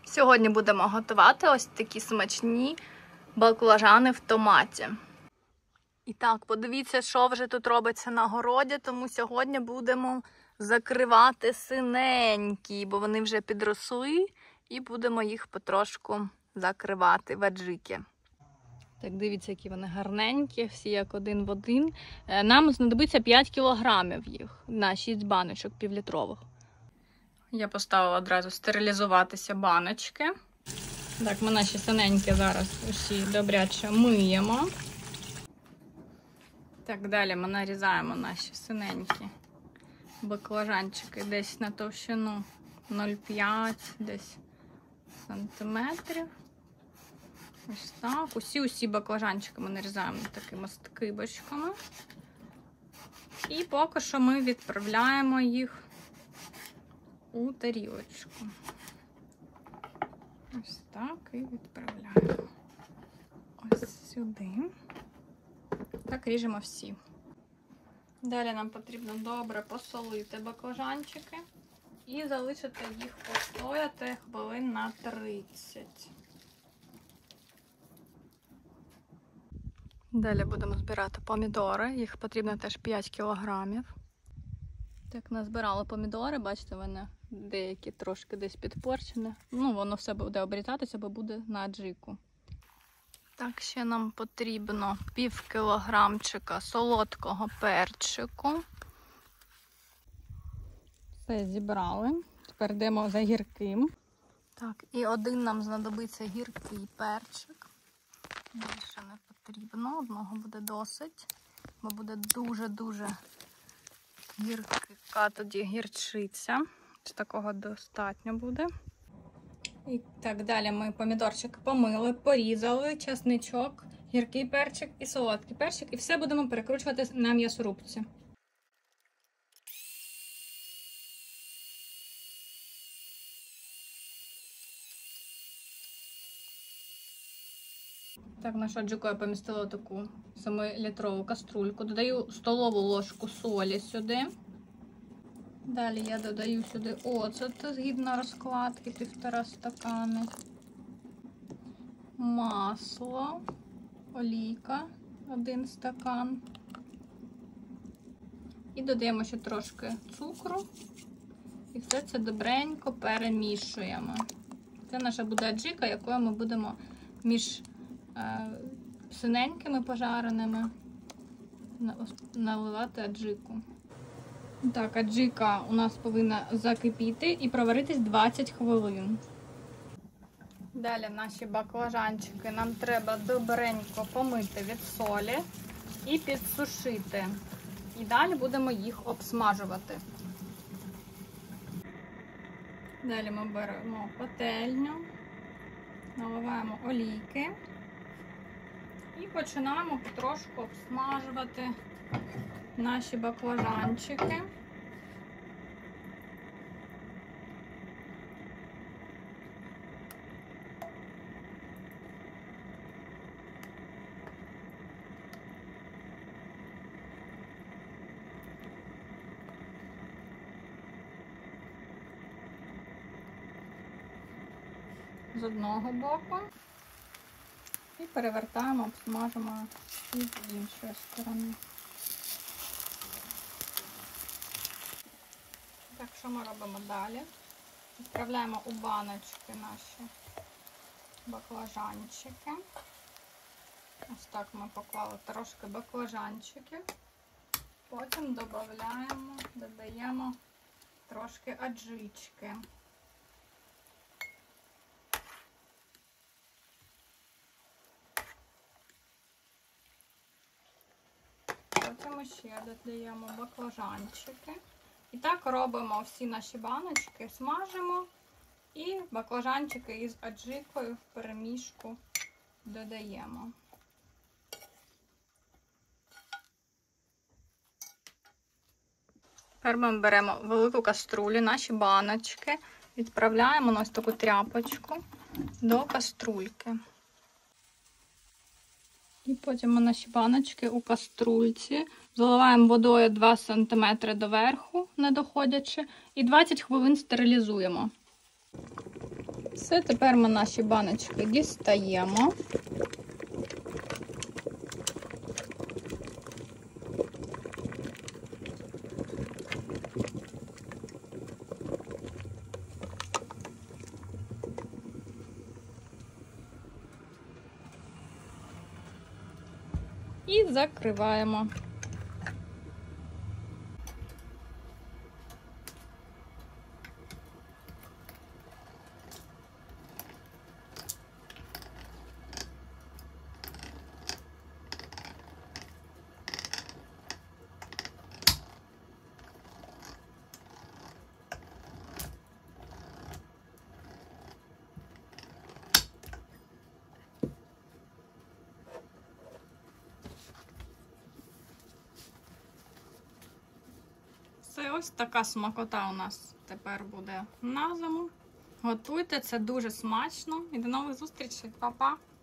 Сьогодні будемо готувати ось такі смачні баклажани в томаті. І так, подивіться, що вже тут робиться на городі, тому сьогодні будемо закривати синенькі, бо вони вже підросли, і будемо їх потрошку закривати в аджики. Так, дивіться, які вони гарненькі, всі як один в один. Нам знадобиться 5 кілограмів їх на 6 баночок півлітрових. Я поставила одразу стерилізуватися баночки. Так, ми наші синенькі зараз усі добряче миємо. Так, далі ми нарізаємо наші синенькі баклажанчики десь на товщину 0,5 десь сантиметрів. Ось так. Усі баклажанчики ми нарізаємо такими скибочками. І поки що ми відправляємо їх у тарілочку. Ось так і відправляємо. Ось сюди. Так ріжемо всі. Далі нам потрібно добре посолити баклажанчики і залишити їх постояти хвилин на 30. Далі будемо збирати помідори. Їх потрібно теж 5 кілограмів. Так, назбирали помідори, бачите, вони деякі трошки десь підпорчені. Ну, воно все буде обрізатися, бо буде на аджику. Так, ще нам потрібно пів кілограмчика солодкого перчику. Все зібрали. Тепер йдемо за гірким. Так, і один нам знадобиться гіркий перчик. Більше не потрібно, одного буде досить, бо буде дуже-дуже гірка тоді гірчиця. Такого достатньо буде. І так, далі ми помідорчик помили, порізали, чесничок, гіркий перчик і солодкий перчик. І все будемо перекручувати на м'ясорубці. Так, нашу аджику я помістила таку 7-літрову каструльку. Додаю столову ложку солі сюди. Далі я додаю сюди оцет згідно розкладки 1,5 стакани. Масло, олійка 1 стакан. І додаємо ще трошки цукру. І все це добренько перемішуємо. Це наша буде аджика, якою ми будемо між синенькими пожареними наливати аджику. Так, аджика у нас повинна закипіти і проваритись 20 хвилин. Далі наші баклажанчики нам треба добренько помити від солі і підсушити. І далі будемо їх обсмажувати. Далі ми беремо пательню, наливаємо олійки і починаємо потрошку обсмажувати наші баклажанчики. З одного боку. І перевертаємо, обсмажимо і з іншої сторони. Так, що ми робимо далі? Відправляємо у баночки наші баклажанчики. Ось так ми поклали трошки баклажанчиків. Потім додаємо трошки аджички. Потім ще додаємо баклажанчики. І так робимо всі наші баночки, смажимо і баклажанчики із аджикою в перемішку додаємо. Тепер ми беремо велику каструлю, наші баночки, відправляємо на ось таку тряпочку до каструльки. І потім ми наші баночки у каструльці заливаємо водою 2 см доверху, не доходячи, і 20 хвилин стерилізуємо. Все, тепер ми наші баночки дістаємо. І закриваємо. Це ось така смакота у нас тепер буде на зиму. Готуйте, це дуже смачно. І до нових зустрічей, Па-па!